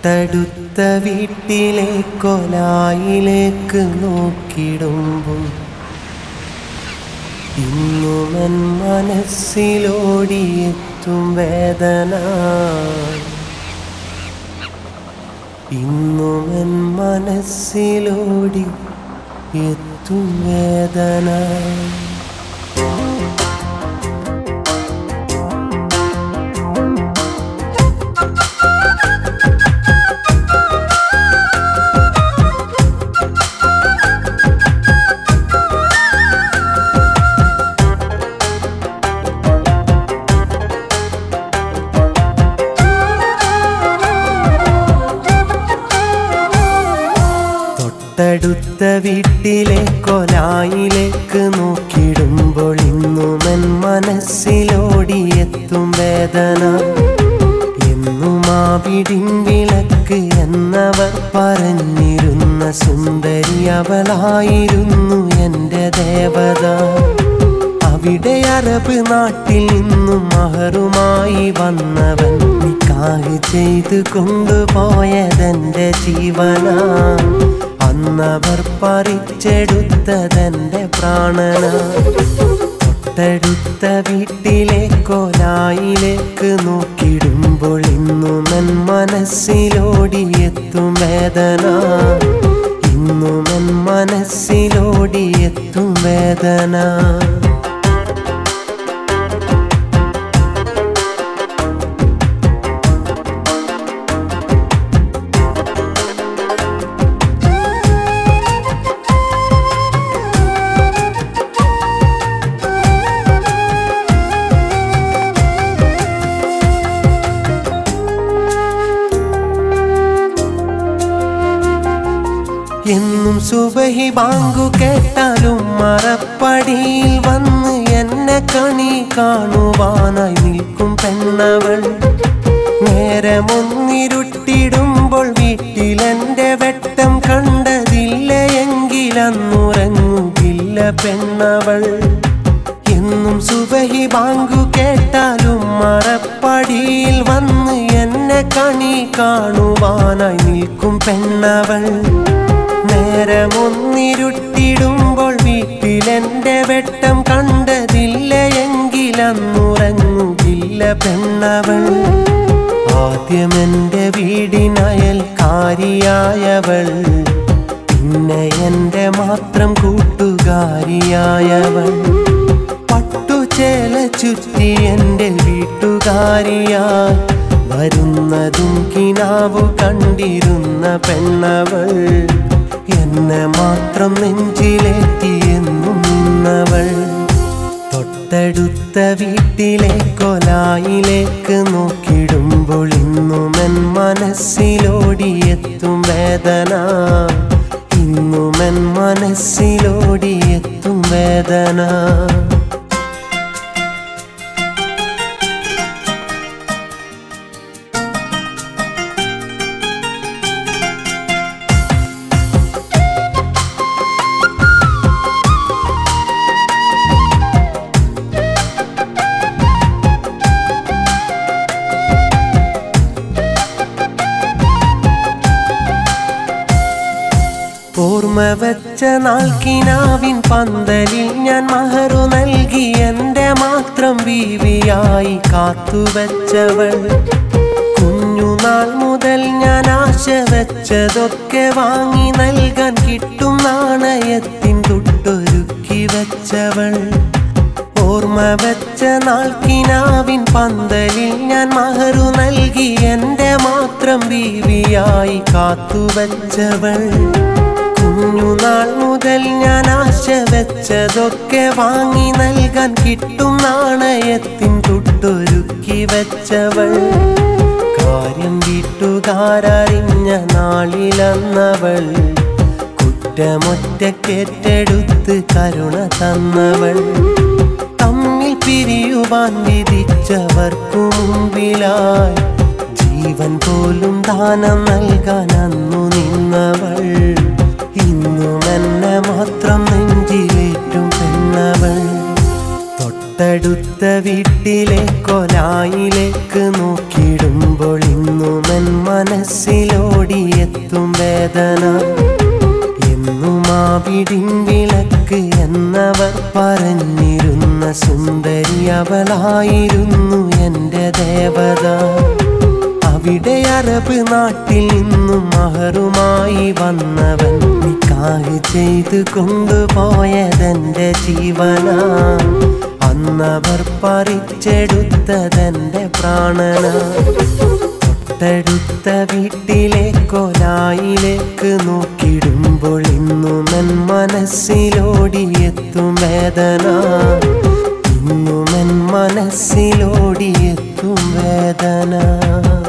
തൊട്ടടുത്ത വീട്ടിലെ കൊലായിലേക്ക് നോക്കിടുമ്പോൾ ഇന്നുമൻ മനസ്സിലോടിയെത്തും വേദന, ഇന്നുമൻ മനസ്സിലോടി എത്തും വേദന. തൊട്ടടുത്ത വീട്ടിലെ കൊലായിലേക്ക് നോക്കിടുമ്പോൾ ഇന്നുമൻ മനസ്സിലോടിയെത്തും വേദന. എന്നും ആ വീടിൻ വിളക്ക് എന്നവർ പറഞ്ഞിരുന്ന സുന്ദരി അവളായിരുന്നു എൻ്റെ ദേവത. അവിടെ അറബ് നാട്ടിൽ നിന്നും മഹറുമായി വന്നവൻ നിക്കാഹ് ചെയ്ത് കൊണ്ടുപോയതെൻ്റെ ജീവന. അന്നവർ പറിച്ചെടുത്തതെൻ്റെ പ്രാണന. തൊട്ടടുത്ത വീട്ടിലെ കൊലായിലേക്ക് നോക്കിടുമ്പോൾ ഇന്നുമൻ മനസ്സിലോടിയെത്തും വേദന, ഇന്നുമൻ മനസ്സിലോടിയെത്തും വേദന. എന്നും സുബഹി ബാങ്കു കേട്ടാലും മറപ്പടിയിൽ വന്ന് എന്നെ കണി കാണുവാനായി നിൽക്കും പെണ്ണവൾ. നേരമൊന്നിരുട്ടിടുമ്പോൾ വീട്ടിലെൻ്റെ വെട്ടം കണ്ടതില്ല എങ്കിലന്നുറങ്ങുകില്ല പെണ്ണവൾ. എന്നും സുബഹി ബാങ്കു കേട്ടാലും മറപ്പടിയിൽ വന്ന് എന്നെ കണി കാണുവാനായി നിൽക്കും പെണ്ണവൾ. നേരമൊന്നിരുട്ടിടുമ്പോൾ വീട്ടിലെൻ്റെ വെട്ടം കണ്ടതില്ല എങ്കിലന്നുറങ്ങുകില്ല പെണ്ണവൾ. ആദ്യമെൻ്റെ വീടിനയൽക്കാരിയായവൾ, പിന്നെ എൻ്റെ മാത്രം കൂട്ടുകാരിയായവൾ. പട്ടുചേല ചുറ്റി എൻ്റെ വീട്ടുകാരിയായി വരുന്നതും കിനാവു കണ്ടിരുന്ന പെണ്ണവൾ. എന്നെ മാത്രം നെഞ്ചിലേറ്റിയെന്നും നിന്നവൾ. തൊട്ടടുത്ത വീട്ടിലെ കൊലായിലേക്ക് നോക്കിടുമ്പോൾ ഇന്നുമൻ മനസ്സിലോടിയെത്തും വേദന, ഇന്നുമൻ മനസ്സിലോടിയെത്തും വേദന. ഓർമ്മ വെച്ച നാൾ കിനാവിൻ പന്തലിൽ ഞാൻ മഹറു നൽകി എൻ്റെ മാത്രം ബീവിയായി കാത്തുവെച്ചവൾ. കുഞ്ഞുനാൾ മുതൽ ഞാൻ ആശ വെച്ചതൊക്കെ വാങ്ങി നൽകാൻ കിട്ടും നാണയത്തിൻ തൊട്ടൊരുക്കി വെച്ചവൾ. ഓർമ്മ വെച്ച നാൾ കിനാവിൻ പന്തലിൽ ഞാൻ മഹറു നൽകി എൻ്റെ മാത്രം ബീവിയായി കാത്തുവെച്ചവൾ. കുഞ്ഞുനാൾ മുതൽ ഞാൻ ആശ വെച്ചതൊക്കെ വാങ്ങി നൽകാൻ കിട്ടും നാണയത്തിൻ തൊട്ടൊരുക്കി വെച്ചവൾ. കാര്യം വീട്ടുകാരറിഞ്ഞ നാളിലന്നവൾ കുറ്റമൊറ്റക്കേറ്റെടുത്ത് കരുണ തന്നവൾ. തമ്മിൽ പിരിയുവാൻ വിധിച്ചവർക്കു മുമ്പിലായി ജീവൻ പോലും ദാനം നൽകാൻ അന്നു നിന്നവൾ. ഇന്നും എന്നെ മാത്രം നെഞ്ചിലേറ്റും പെണ്ണവൾ. തൊട്ടടുത്ത വീട്ടിലെ കൊലായിലേക്ക് നോക്കിടുമ്പോൾ ഇന്നു ഇന്നുമെൻ മനസ്സിലോടിയെത്തും വേദന. എന്നും ആ വിടിൻവിളക്ക് എന്നവർ പറഞ്ഞിരുന്ന സുന്ദരി അവളായിരുന്നു എൻ്റെ ദേവത. അവിടെ അറബ് നാട്ടിൽ നിന്നും മഹറുമായി വന്നവൻ നിക്കാഹ് ചെയ്ത് കൊണ്ടുപോയതെൻ്റെ ജീവന. അന്നവർ പറിച്ചെടുത്തതെൻ്റെ പ്രാണന. തൊട്ടടുത്ത വീട്ടിലെ കൊലായിലേക്ക് നോക്കിടുമ്പോൾ ഇന്നുമെൻ മനസ്സിലോടിയെത്തും വേദന. ഇന്നുമെൻ മനസ്സിലോടിയെത്തും വേദന.